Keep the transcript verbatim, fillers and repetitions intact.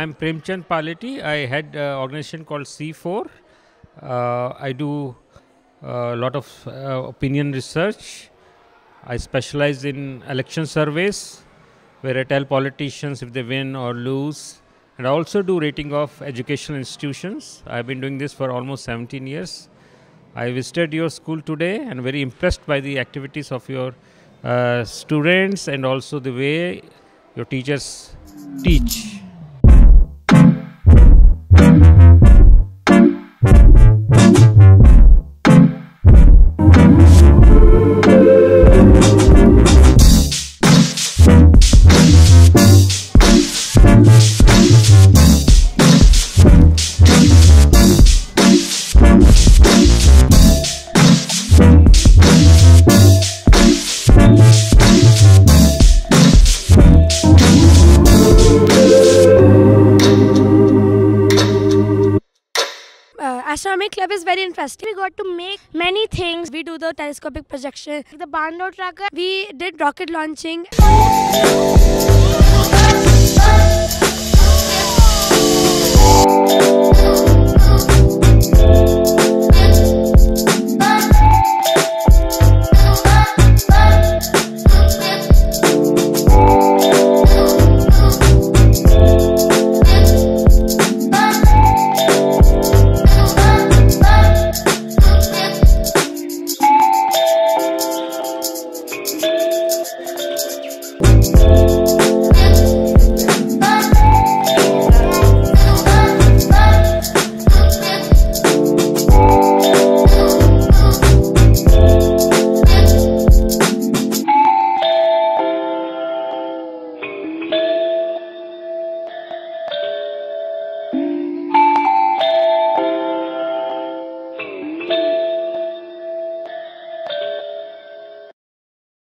am Premchand Paleti. I head an organization called C four. Uh, I do a lot of uh, opinion research. I specialize in election surveys, where I tell politicians if they win or lose. And I also do rating of educational institutions. I've been doing this for almost seventeen years. I visited your school today and very impressed by the activities of your uh, students and also the way your teachers teach. Astronomy club is very interesting. We got to make many things. We do the telescopic projection, the barn door tracker. We did rocket launching.